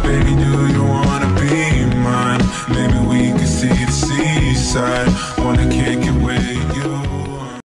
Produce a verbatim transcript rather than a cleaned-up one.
Baby, do you wanna be mine? Maybe we could see the seaside.